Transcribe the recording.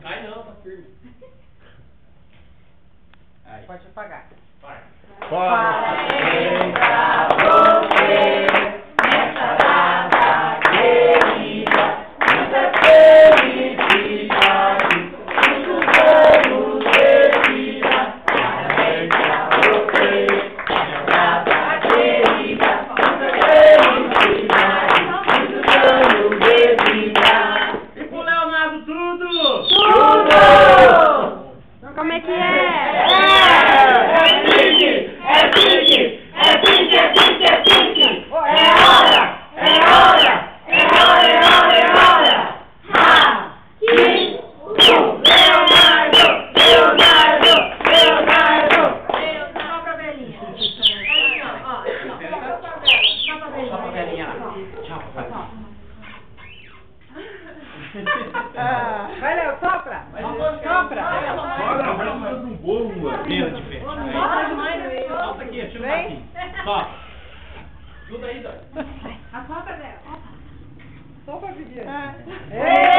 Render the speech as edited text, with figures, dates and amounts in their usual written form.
Cai não, tá firme. Aí. Pode apagar. Vai. Parabéns pra você, nessa data querida, muita felicidade, muitos anos de vida. Parabéns pra você, nessa data querida, muita felicidade, muitos anos de vida. E pro Leonardo tudo! Tudo! Como é que é? Vai, Léo, sopra! Sopra! Olha, vai fazer um bolo, mano. Meu de pé. Solta aqui, tira um pouquinho. Só. Ajuda aí, Dói. Assopra, Léo. Sopra, Viviane.